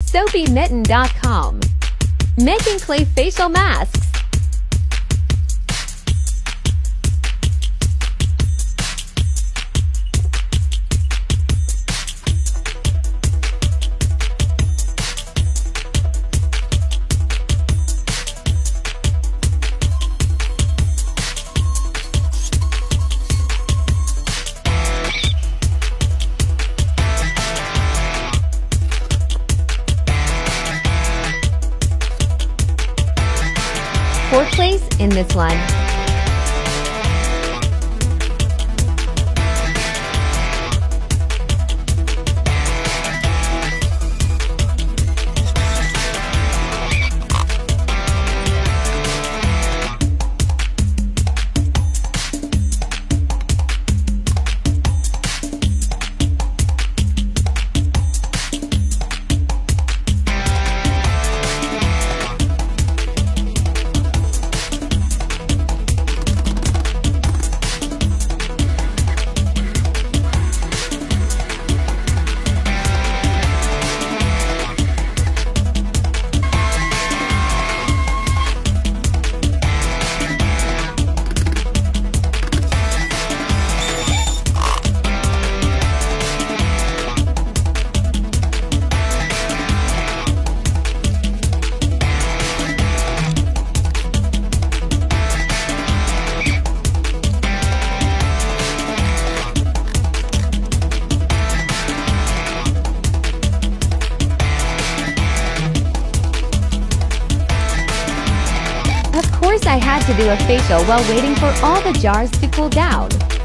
soapymitten.com. Making clay facial masks. Pour place in this one. Of course I had to do a facial while waiting for all the jars to cool down.